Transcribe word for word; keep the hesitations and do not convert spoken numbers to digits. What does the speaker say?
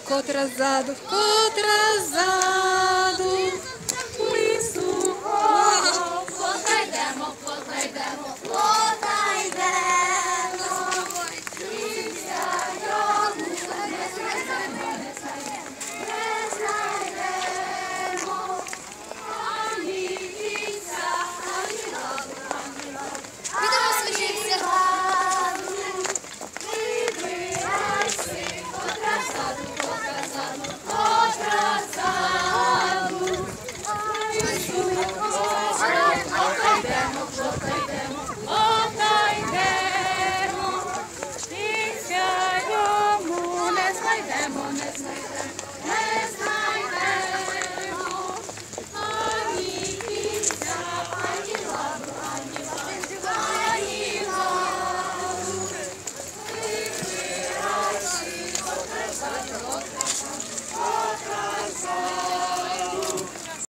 котра ззаду, котра ззаду. Лісу. Плота йдемо, плота йдемо, плота йдемо. Кінця йому не знайдемо, не знайдемо, не знайдемо. Ані кінця, ані ладу, ані ладу. Підемо свічився ладу. Вибирай си, котра ззаду, котра ззаду, котра ззаду. Лісу. Плота йдемо, плота йдемо, плота йдемо. Кінця йому не знайдемо, не знайдемо, не